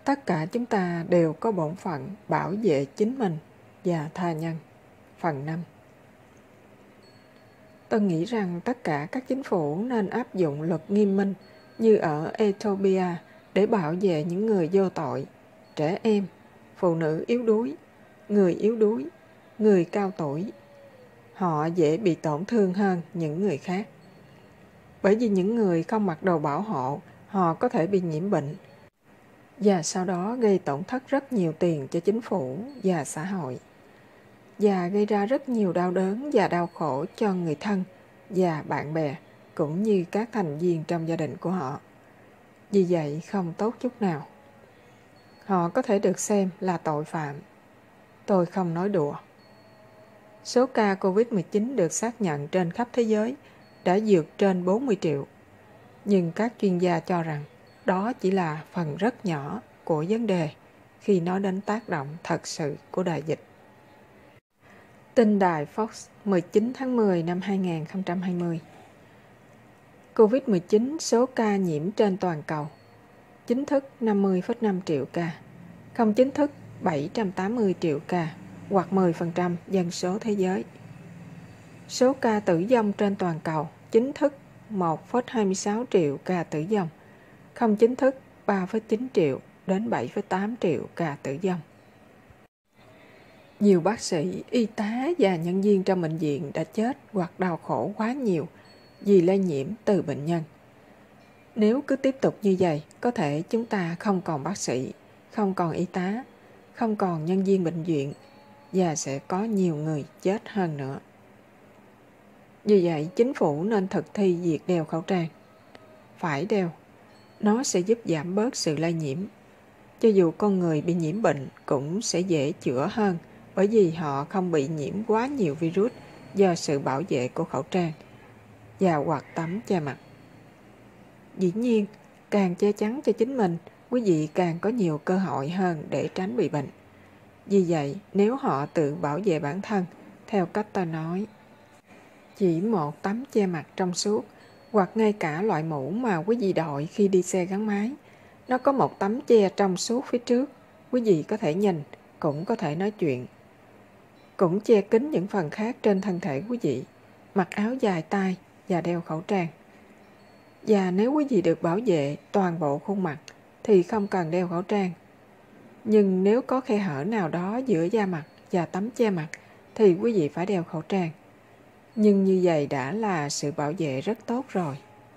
Tất cả chúng ta đều có bổn phận bảo vệ chính mình và tha nhân. Phần 5. Tôi nghĩ rằng tất cả các chính phủ nên áp dụng luật nghiêm minh như ở Ethiopia để bảo vệ những người vô tội, trẻ em, phụ nữ yếu đuối, người cao tuổi. Họ dễ bị tổn thương hơn những người khác. Bởi vì những người không mặc đồ bảo hộ, họ có thể bị nhiễm bệnh và sau đó gây tổn thất rất nhiều tiền cho chính phủ và xã hội, và gây ra rất nhiều đau đớn và đau khổ cho người thân và bạn bè, cũng như các thành viên trong gia đình của họ. Vì vậy không tốt chút nào. Họ có thể được xem là tội phạm. Tôi không nói đùa. Số ca COVID-19 được xác nhận trên khắp thế giới đã vượt trên 40 triệu. Nhưng các chuyên gia cho rằng đó chỉ là phần rất nhỏ của vấn đề khi nói đến tác động thật sự của đại dịch. Tin đài Fox 19 tháng 10 năm 2020. COVID-19 số ca nhiễm trên toàn cầu. Chính thức 50,5 triệu ca. Không chính thức 780 triệu ca, hoặc 10% dân số thế giới. Số ca tử vong trên toàn cầu. Chính thức 1,26 triệu ca tử vong. Không chính thức 3,9 triệu đến 7,8 triệu ca tử vong. Nhiều bác sĩ, y tá và nhân viên trong bệnh viện đã chết hoặc đau khổ quá nhiều vì lây nhiễm từ bệnh nhân. Nếu cứ tiếp tục như vậy, có thể chúng ta không còn bác sĩ, không còn y tá, không còn nhân viên bệnh viện, và sẽ có nhiều người chết hơn nữa. Vì vậy, chính phủ nên thực thi việc đeo khẩu trang. Phải đeo. Nó sẽ giúp giảm bớt sự lây nhiễm. Cho dù con người bị nhiễm bệnh cũng sẽ dễ chữa hơn, bởi vì họ không bị nhiễm quá nhiều virus do sự bảo vệ của khẩu trang và hoặc tắm che mặt. Dĩ nhiên, càng che chắn cho chính mình, quý vị càng có nhiều cơ hội hơn để tránh bị bệnh. Vì vậy, nếu họ tự bảo vệ bản thân, theo cách tôi nói, chỉ một tấm che mặt trong suốt, hoặc ngay cả loại mũ mà quý vị đội khi đi xe gắn máy, nó có một tấm che trong suốt phía trước, quý vị có thể nhìn, cũng có thể nói chuyện. Cũng che kín những phần khác trên thân thể quý vị, mặc áo dài tay và đeo khẩu trang. Và nếu quý vị được bảo vệ toàn bộ khuôn mặt thì không cần đeo khẩu trang. Nhưng nếu có khe hở nào đó giữa da mặt và tấm che mặt thì quý vị phải đeo khẩu trang. Nhưng như vậy đã là sự bảo vệ rất tốt rồi.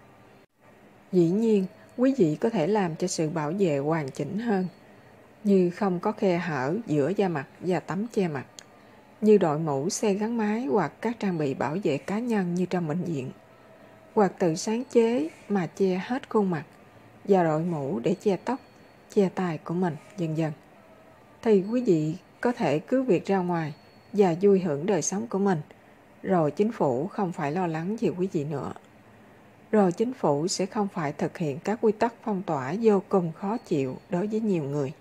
Dĩ nhiên, quý vị có thể làm cho sự bảo vệ hoàn chỉnh hơn, như không có khe hở giữa da mặt và tấm che mặt, như đội mũ xe gắn máy hoặc các trang bị bảo vệ cá nhân như trong bệnh viện, hoặc tự sáng chế mà che hết khuôn mặt và đội mũ để che tóc, che tai của mình, vân vân. Thì quý vị có thể cứ việc ra ngoài và vui hưởng đời sống của mình, rồi chính phủ không phải lo lắng về quý vị nữa. Rồi chính phủ sẽ không phải thực hiện các quy tắc phong tỏa vô cùng khó chịu đối với nhiều người.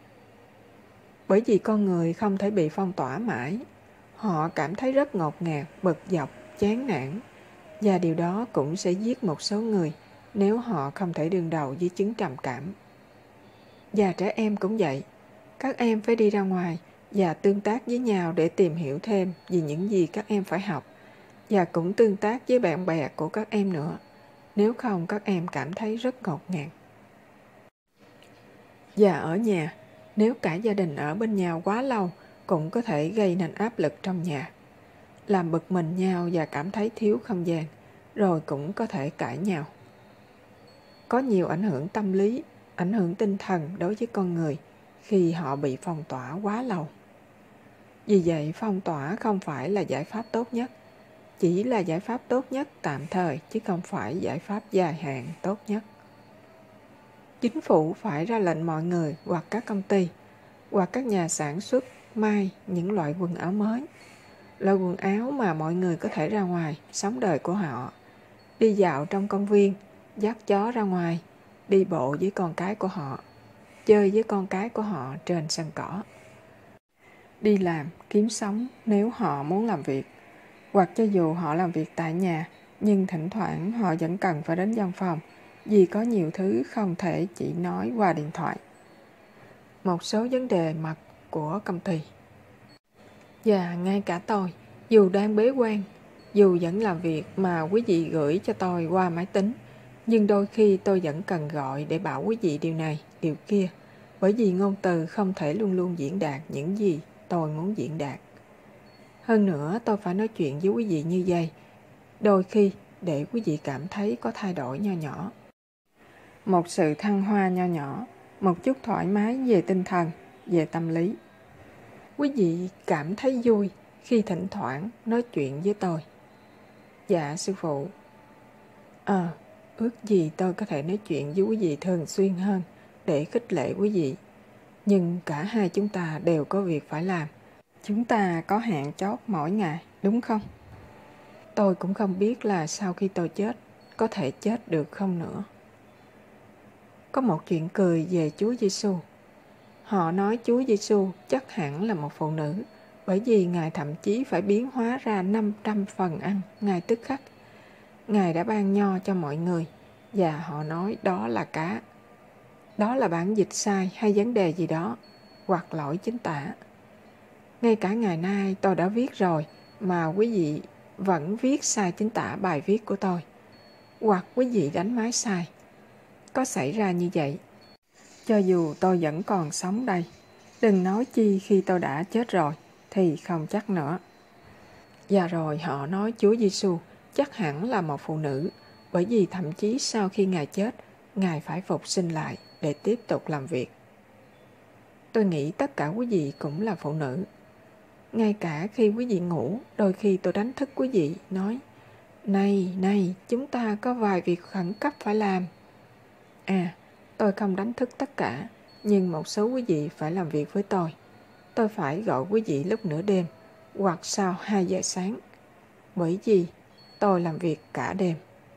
Bởi vì con người không thể bị phong tỏa mãi. Họ cảm thấy rất ngột ngạt, bực dọc, chán nản. Và điều đó cũng sẽ giết một số người nếu họ không thể đương đầu với chứng trầm cảm. Và trẻ em cũng vậy. Các em phải đi ra ngoài và tương tác với nhau để tìm hiểu thêm về những gì các em phải học, và cũng tương tác với bạn bè của các em nữa. Nếu không, các em cảm thấy rất ngột ngạt. Và ở nhà, nếu cả gia đình ở bên nhau quá lâu cũng có thể gây nên áp lực trong nhà, làm bực mình nhau và cảm thấy thiếu không gian, rồi cũng có thể cãi nhau. Có nhiều ảnh hưởng tâm lý, ảnh hưởng tinh thần đối với con người khi họ bị phong tỏa quá lâu. Vì vậy, phong tỏa không phải là giải pháp tốt nhất, chỉ là giải pháp tốt nhất tạm thời chứ không phải giải pháp dài hạn tốt nhất. Chính phủ phải ra lệnh mọi người hoặc các công ty hoặc các nhà sản xuất may những loại quần áo mới, loại quần áo mà mọi người có thể ra ngoài sống đời của họ, đi dạo trong công viên, dắt chó ra ngoài, đi bộ với con cái của họ, chơi với con cái của họ trên sân cỏ, đi làm, kiếm sống nếu họ muốn làm việc, hoặc cho dù họ làm việc tại nhà, nhưng thỉnh thoảng họ vẫn cần phải đến văn phòng vì có nhiều thứ không thể chỉ nói qua điện thoại. một số vấn đề mặt của công ty. Và ngay cả tôi, dù đang bế quan, dù vẫn làm việc mà quý vị gửi cho tôi qua máy tính, nhưng đôi khi tôi vẫn cần gọi để bảo quý vị điều này, điều kia, bởi vì ngôn từ không thể luôn luôn diễn đạt những gì tôi muốn diễn đạt. Hơn nữa, tôi phải nói chuyện với quý vị như vậy, đôi khi để quý vị cảm thấy có thay đổi nho nhỏ. Một sự thăng hoa nho nhỏ, một chút thoải mái về tinh thần, về tâm lý. Quý vị cảm thấy vui khi thỉnh thoảng nói chuyện với tôi. Dạ sư phụ. Ước gì tôi có thể nói chuyện với quý vị thường xuyên hơn để khích lệ quý vị. Nhưng cả hai chúng ta đều có việc phải làm. Chúng ta có hạn chót mỗi ngày, đúng không? Tôi cũng không biết là sau khi tôi chết, có thể chết được không nữa. Có một chuyện cười về Chúa Giêsu. Họ nói Chúa Giêsu chắc hẳn là một phụ nữ, bởi vì Ngài thậm chí phải biến hóa ra 500 phần ăn ngay tức khắc. Ngài đã ban nho cho mọi người, và họ nói đó là cá. Đó là bản dịch sai hay vấn đề gì đó, hoặc lỗi chính tả. Ngay cả ngày nay tôi đã viết rồi, mà quý vị vẫn viết sai chính tả bài viết của tôi. Hoặc quý vị đánh máy sai. Có xảy ra như vậy. Cho dù tôi vẫn còn sống đây, đừng nói chi khi tôi đã chết rồi, thì không chắc nữa. Và rồi họ nói Chúa Giêsu chắc hẳn là một phụ nữ, bởi vì thậm chí sau khi Ngài chết, Ngài phải phục sinh lại để tiếp tục làm việc. Tôi nghĩ tất cả quý vị cũng là phụ nữ. Ngay cả khi quý vị ngủ, đôi khi tôi đánh thức quý vị, nói: Này, chúng ta có vài việc khẩn cấp phải làm. Tôi không đánh thức tất cả, nhưng một số quý vị phải làm việc với tôi. Tôi phải gọi quý vị lúc nửa đêm, hoặc sau 2 giờ sáng. Bởi vì tôi làm việc cả đêm.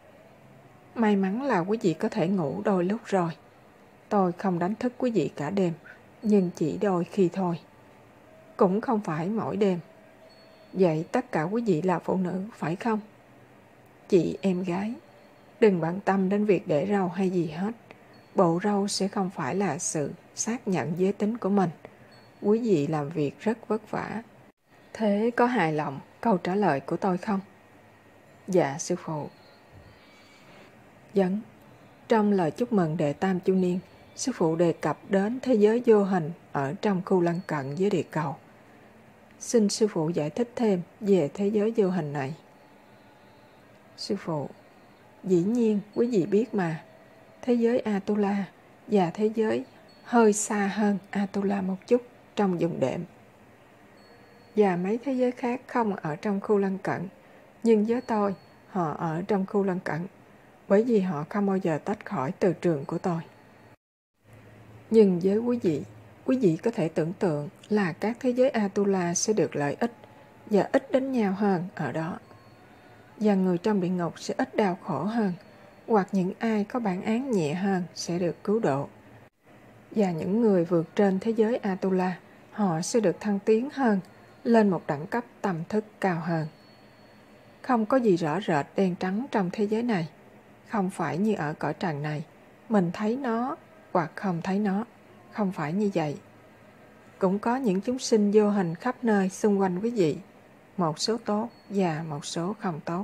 May mắn là quý vị có thể ngủ đôi lúc rồi. Tôi không đánh thức quý vị cả đêm, nhưng chỉ đôi khi thôi. Cũng không phải mỗi đêm. Vậy tất cả quý vị là phụ nữ, phải không? Chị em gái, đừng bận tâm đến việc để râu hay gì hết. Bộ râu sẽ không phải là sự xác nhận giới tính của mình. Quý vị làm việc rất vất vả. Thế có hài lòng câu trả lời của tôi không? Dạ sư phụ. Dẫn. Trong lời chúc mừng đệ tam chu niên, sư phụ đề cập đến thế giới vô hình ở trong khu lân cận với địa cầu. Xin sư phụ giải thích thêm về thế giới vô hình này. Sư phụ. Dĩ nhiên quý vị biết mà, thế giới Atula và thế giới hơi xa hơn Atula một chút trong vùng đệm. Và mấy thế giới khác không ở trong khu lân cận, nhưng với tôi, họ ở trong khu lân cận, bởi vì họ không bao giờ tách khỏi từ trường của tôi. Nhưng với quý vị có thể tưởng tượng là các thế giới Atula sẽ được lợi ích và ít đến nhau hơn ở đó. Và người trong địa ngục sẽ ít đau khổ hơn, hoặc những ai có bản án nhẹ hơn sẽ được cứu độ. Và những người vượt trên thế giới Atula, họ sẽ được thăng tiến hơn, lên một đẳng cấp tâm thức cao hơn. Không có gì rõ rệt đen trắng trong thế giới này. Không phải như ở cõi trần này, mình thấy nó hoặc không thấy nó. Không phải như vậy. Cũng có những chúng sinh vô hình khắp nơi xung quanh quý vị. Một số tốt và một số không tốt.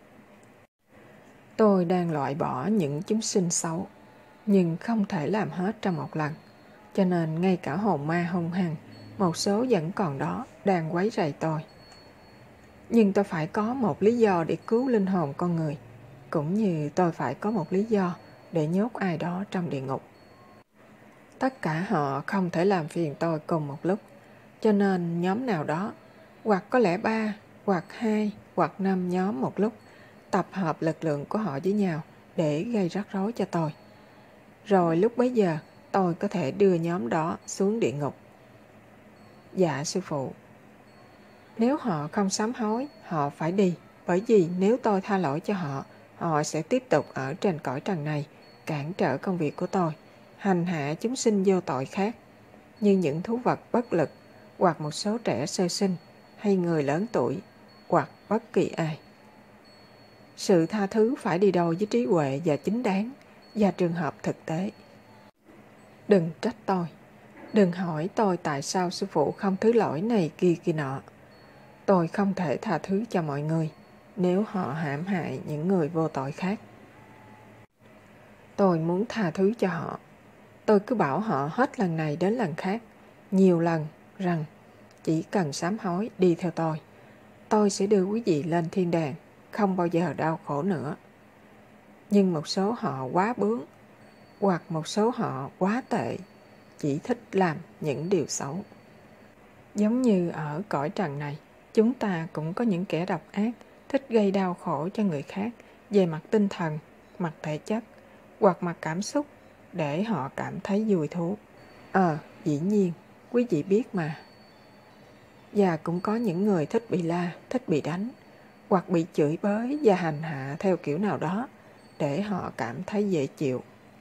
Tôi đang loại bỏ những chúng sinh xấu, nhưng không thể làm hết trong một lần. Cho nên ngay cả hồn ma hung hăng, một số vẫn còn đó, đang quấy rầy tôi. Nhưng tôi phải có một lý do để cứu linh hồn con người, cũng như tôi phải có một lý do để nhốt ai đó trong địa ngục. Tất cả họ không thể làm phiền tôi cùng một lúc, cho nên nhóm nào đó, hoặc có lẽ 3, hoặc 2, hoặc 5 nhóm một lúc, tập hợp lực lượng của họ với nhau để gây rắc rối cho tôi. Rồi lúc bấy giờ, tôi có thể đưa nhóm đó xuống địa ngục. Dạ sư phụ. Nếu họ không sám hối, họ phải đi, bởi vì nếu tôi tha lỗi cho họ, họ sẽ tiếp tục ở trên cõi trần này, cản trở công việc của tôi, hành hạ chúng sinh vô tội khác, như những thú vật bất lực, hoặc một số trẻ sơ sinh, hay người lớn tuổi, hoặc bất kỳ ai. Sự tha thứ phải đi đôi với trí huệ và chính đáng, và trường hợp thực tế. Đừng trách tôi. Đừng hỏi tôi tại sao sư phụ không thứ lỗi này kia kia nọ. Tôi không thể tha thứ cho mọi người nếu họ hãm hại những người vô tội khác. Tôi muốn tha thứ cho họ. Tôi cứ bảo họ hết lần này đến lần khác, nhiều lần, rằng chỉ cần sám hối đi theo tôi sẽ đưa quý vị lên thiên đàng, không bao giờ đau khổ nữa. Nhưng một số họ quá bướng, hoặc một số họ quá tệ, chỉ thích làm những điều xấu. Giống như ở cõi trần này, chúng ta cũng có những kẻ độc ác, thích gây đau khổ cho người khác về mặt tinh thần, mặt thể chất, hoặc mặt cảm xúc, để họ cảm thấy vui thú. Dĩ nhiên, quý vị biết mà. Và cũng có những người thích bị la, thích bị đánh, hoặc bị chửi bới và hành hạ theo kiểu nào đó, để họ cảm thấy dễ chịu.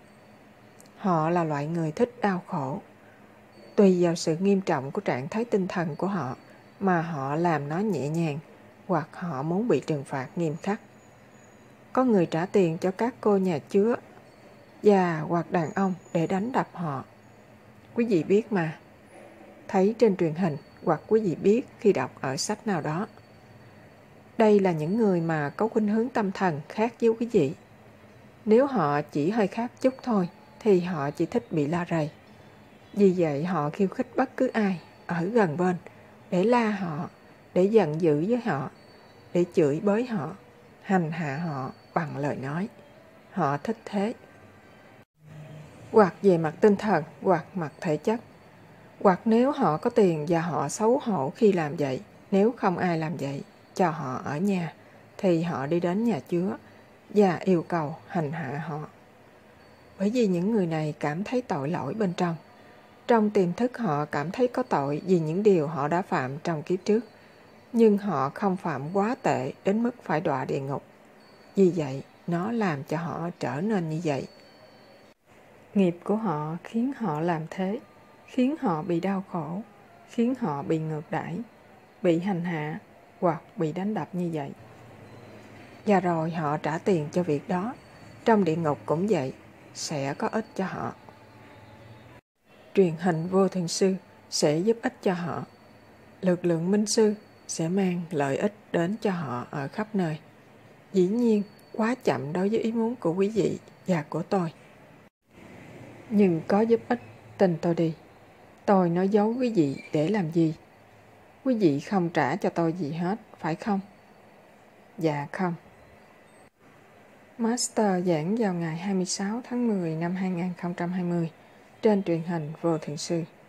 Họ là loại người thích đau khổ. Tùy vào sự nghiêm trọng của trạng thái tinh thần của họ mà họ làm nó nhẹ nhàng, hoặc họ muốn bị trừng phạt nghiêm khắc. Có người trả tiền cho các cô nhà chứa già hoặc đàn ông để đánh đập họ. Quý vị biết mà. Thấy trên truyền hình, hoặc quý vị biết khi đọc ở sách nào đó. Đây là những người mà có khuynh hướng tâm thần khác với quý vị. Nếu họ chỉ hơi khác chút thôi, thì họ chỉ thích bị la rầy. Vì vậy họ khiêu khích bất cứ ai ở gần bên, để la họ, để giận dữ với họ, để chửi bới họ, hành hạ họ bằng lời nói. Họ thích thế. Hoặc về mặt tinh thần, hoặc mặt thể chất. Hoặc nếu họ có tiền và họ xấu hổ khi làm vậy, nếu không ai làm vậy cho họ ở nhà, thì họ đi đến nhà chứa và yêu cầu hành hạ họ. Bởi vì những người này cảm thấy tội lỗi bên trong. Trong tiềm thức họ cảm thấy có tội vì những điều họ đã phạm trong kiếp trước, nhưng họ không phạm quá tệ đến mức phải đọa địa ngục. Vì vậy, nó làm cho họ trở nên như vậy. Nghiệp của họ khiến họ làm thế, khiến họ bị đau khổ, khiến họ bị ngược đãi, bị hành hạ hoặc bị đánh đập như vậy. Và rồi họ trả tiền cho việc đó. Trong địa ngục cũng vậy, sẽ có ích cho họ. Truyền hình vô thường sư sẽ giúp ích cho họ. Lực lượng minh sư sẽ mang lợi ích đến cho họ ở khắp nơi. Dĩ nhiên, quá chậm đối với ý muốn của quý vị và của tôi. Nhưng có giúp ích, tin tôi đi. Tôi nói giấu quý vị để làm gì? Quý vị không trả cho tôi gì hết, phải không? Dạ không. Master giảng vào ngày 26 tháng 10 năm 2020 trên truyền hình vô thường sư.